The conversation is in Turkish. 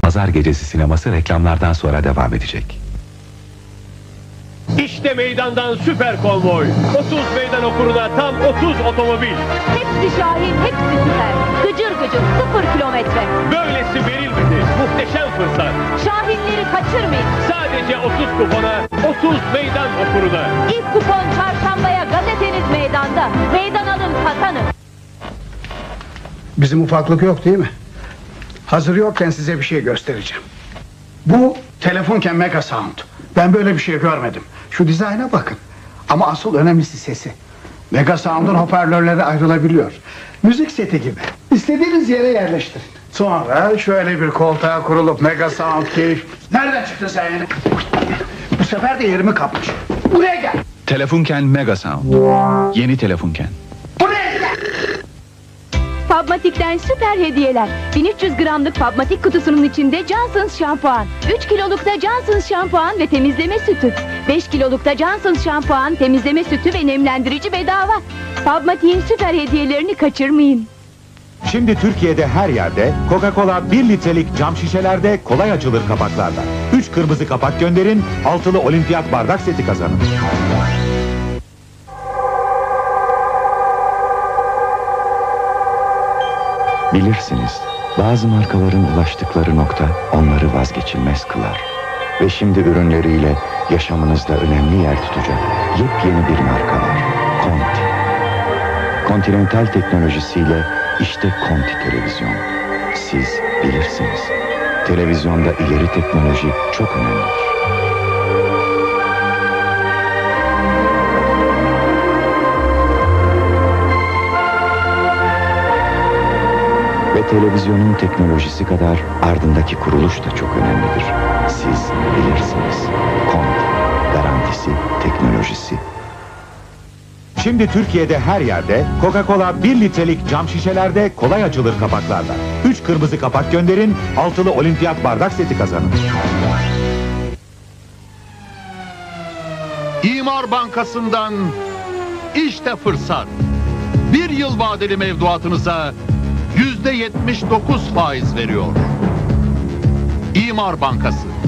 Pazar gecesi sineması reklamlardan sonra devam edecek. İşte meydandan süper konvoy. 30 meydan okuruna tam 30 otomobil. Hepsi Şahin, hepsi süper. Gıcır gıcır 0 kilometre. Böylesi verilmedi. Muhteşem fırsat. Şahinleri kaçırmayın. Sadece 30 kupona, 30 meydan okuruna. İlk kupon çarşambaya, gazeteniz meydanda. Meydan alın, kazanın. Bizim ufaklık yok değil mi? Hazır yokken size bir şey göstereceğim. Bu telefonken Mega Sound. Ben böyle bir şey görmedim. Şu dizayna bakın. Ama asıl önemlisi sesi. Mega Sound'un hoparlörleri ayrılabiliyor. Müzik seti gibi. İstediğiniz yere yerleştirin. Sonra şöyle bir koltuğa kurulup Mega Sound keyif. Nereden çıktın sen yani? Bu sefer de yerimi kapmış. Buraya gel. Telefunken Mega Sound. Yeni Telefunken. Buraya gel. Fabmatik'ten süper hediyeler. 1300 gramlık Fabmatik kutusunun içinde Johnson's şampuan. 3 kilolukta Johnson's şampuan ve temizleme sütü. 5 kilolukta Johnson's şampuan, temizleme sütü ve nemlendirici bedava. Fabmatik'in süper hediyelerini kaçırmayın. Şimdi Türkiye'de her yerde Coca-Cola 1 litrelik cam şişelerde kolay açılır kapaklarla. 3 kırmızı kapak gönderin, altılı olimpiyat bardak seti kazanın. Bilirsiniz, bazı markaların ulaştıkları nokta onları vazgeçilmez kılar. Ve şimdi ürünleriyle yaşamınızda önemli yer tutacak yepyeni bir marka var. Conti. Continental teknolojisiyle işte Conti televizyon. Siz bilirsiniz. Televizyonda ileri teknoloji çok önemlidir. Ve televizyonun teknolojisi kadar ardındaki kuruluş da çok önemlidir. Siz bilirsiniz. Conti. Garantisi, teknolojisi. Şimdi Türkiye'de her yerde Coca-Cola 1 litrelik cam şişelerde kolay açılır kapaklarla. 3 kırmızı kapak gönderin, altılı olimpiyat bardak seti kazanın. İmar Bankası'ndan işte fırsat. 1 yıl vadeli mevduatınıza %79 faiz veriyor. İmar Bankası.